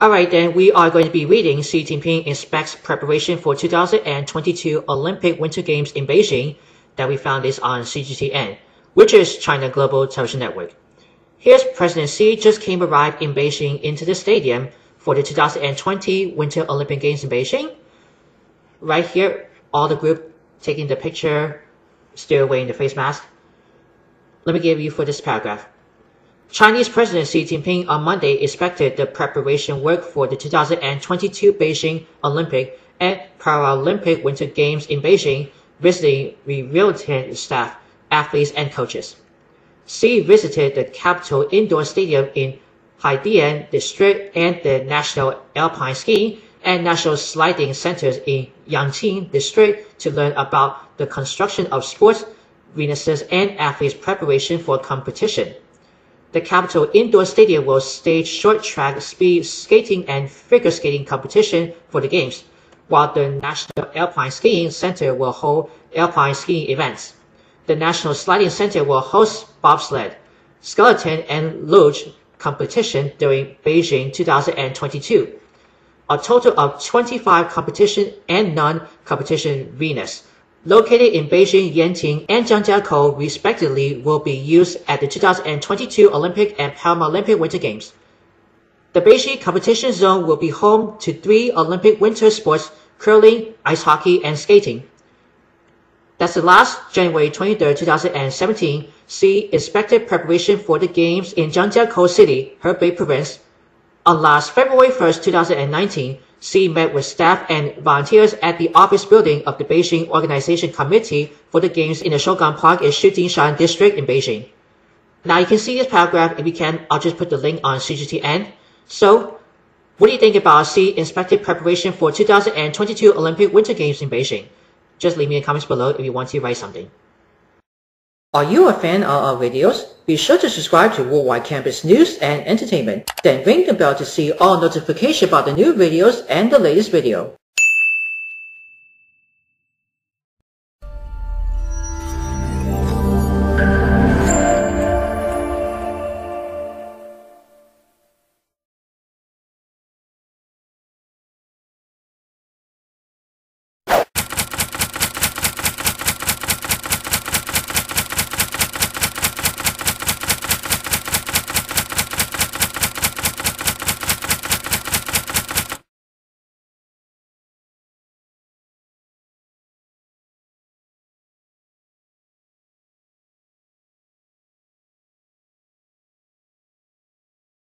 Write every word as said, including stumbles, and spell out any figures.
Alright then, we are going to be reading Xi Jinping inspects preparation for two thousand twenty-two Olympic Winter Games in Beijing, that we found this on C G T N, which is China Global Television Network. Here's President Xi just came arrived in Beijing into the stadium for the two thousand twenty Winter Olympic Games in Beijing. Right here, all the group taking the picture, still wearing the face mask. Let me give you for this paragraph. Chinese President Xi Jinping on Monday inspected the preparation work for the two thousand twenty-two Beijing Olympic and Paralympic Winter Games in Beijing, visiting related staff, athletes, and coaches. Xi visited the capital indoor stadium in Haidian District and the National Alpine Skiing and National Sliding Centers in Yanqing District to learn about the construction of sports, readiness, and athletes' preparation for competition. The capital indoor stadium will stage short track, speed skating, and figure skating competition for the games, while the National Alpine Skiing Center will hold alpine skiing events. The National Sliding Center will host bobsled, skeleton, and luge competition during Beijing two thousand twenty-two. A total of twenty-five competition and non-competition arenas, located in Beijing, Yanqing, and Jiangkou respectively, will be used at the two thousand twenty-two Olympic and Paralympic Winter Games. The Beijing competition zone will be home to three Olympic winter sports: curling, ice hockey, and skating. That's the last January twenty-third, two thousand seventeen, Xi inspected preparation for the Games in Jiangkou City, Hebei Province. On last February first, two thousand nineteen, Xi met with staff and volunteers at the office building of the Beijing Organization Committee for the Games in the Shogun Park in Haidian District in Beijing. Now you can see this paragraph. If you can, I'll just put the link on C G T N. So, what do you think about Xi inspected preparation for two thousand twenty-two Olympic Winter Games in Beijing? Just leave me in the comments below if you want to write something. Are you a fan of our videos? Be sure to subscribe to Worldwide Campus News and Entertainment. Then ring the bell to see all notifications about the new videos and the latest video.